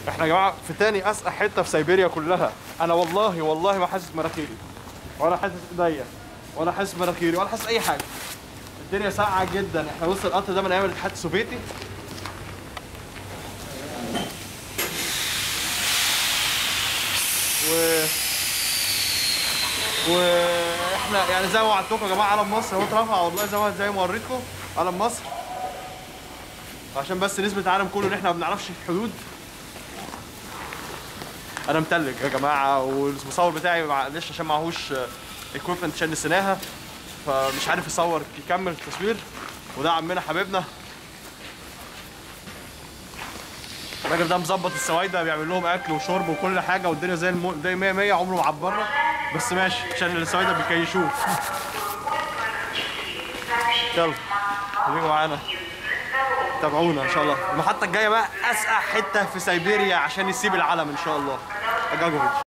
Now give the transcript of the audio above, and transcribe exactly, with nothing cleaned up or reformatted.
احنا يا جماعه في تاني اسقع حته في سيبيريا كلها. انا والله والله ما حاسس مراخيري ولا حاسس ايديا ولا حاسس مراخيري ولا حاسس اي حاجه. الدنيا ساقعه جدا. احنا وسط القطر ده من ايام الاتحاد السوفيتي. و واحنا يعني زي ما وعدتكم يا جماعه علم مصر اهو اترفع والله زي ما زي ما وريتكم علم مصر. عشان بس نثبت العالم كله ان احنا ما بنعرفش الحدود. انا متلج يا جماعه والمصور بتاعي معلش عشان معهوش ايكويبمنت عشان نسيناها فمش عارف يصور يكمل التصوير. وده عمنا حبيبنا الراجل ده مظبط السوايده بيعمل لهم اكل وشرب وكل حاجه والدنيا زي الم... زي مية مية عمره ما عبرنا بس ماشي عشان السوايده بيكيشوه. يلا خليكم معانا تابعونا ان شاء الله. المحطه الجايه بقى اسقع حته في سيبيريا عشان يسيب العلم ان شاء الله. اجاجوفيتش.